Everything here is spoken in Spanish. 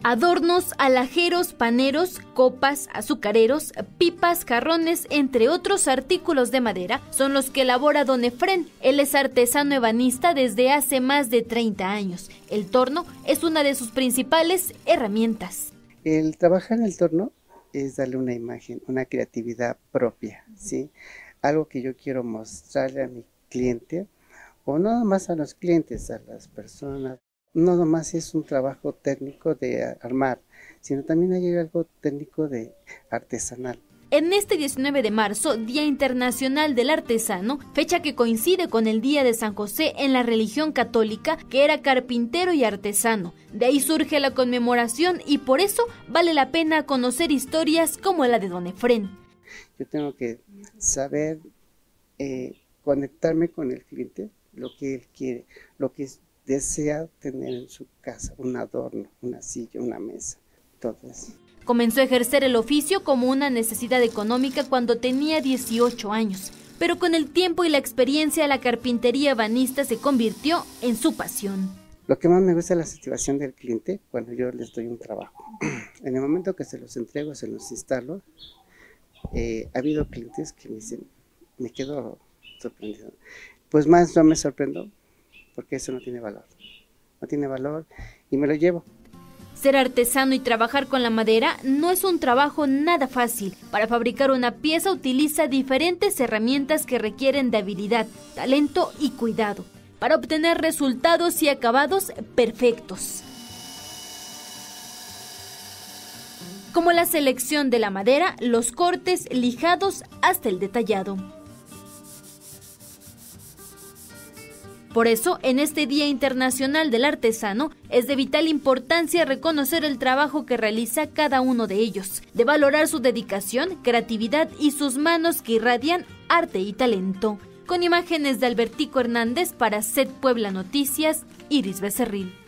Adornos, alajeros, paneros, copas, azucareros, pipas, jarrones, entre otros artículos de madera, son los que elabora don Efrén. Él es artesano ebanista desde hace más de 30 años. El torno es una de sus principales herramientas. El trabajar en el torno es darle una imagen, una creatividad propia, ¿sí? Algo que yo quiero mostrarle a mi cliente, o no nomás a los clientes, a las personas. No nomás es un trabajo técnico de armar, sino también hay algo técnico de artesanal. En este 19 de marzo, Día Internacional del Artesano, fecha que coincide con el Día de San José en la religión católica, que era carpintero y artesano. De ahí surge la conmemoración y por eso vale la pena conocer historias como la de don Efrén. Yo tengo que saber conectarme con el cliente, lo que él quiere, lo que desea tener en su casa, un adorno, una silla, una mesa, todo eso. Comenzó a ejercer el oficio como una necesidad económica cuando tenía 18 años, pero con el tiempo y la experiencia la carpintería ebanista se convirtió en su pasión. Lo que más me gusta es la satisfacción del cliente cuando yo les doy un trabajo. En el momento que se los entrego, se los instalo, ha habido clientes que me dicen, me quedo sorprendido. Pues más no me sorprendo, porque eso no tiene valor y me lo llevo. Ser artesano y trabajar con la madera no es un trabajo nada fácil. Para fabricar una pieza utiliza diferentes herramientas que requieren de habilidad, talento y cuidado, para obtener resultados y acabados perfectos. Como la selección de la madera, los cortes, lijados hasta el detallado. Por eso, en este Día Internacional del Artesano, es de vital importancia reconocer el trabajo que realiza cada uno de ellos, de valorar su dedicación, creatividad y sus manos que irradian arte y talento. Con imágenes de Albertico Hernández para Set Puebla Noticias, Iris Becerril.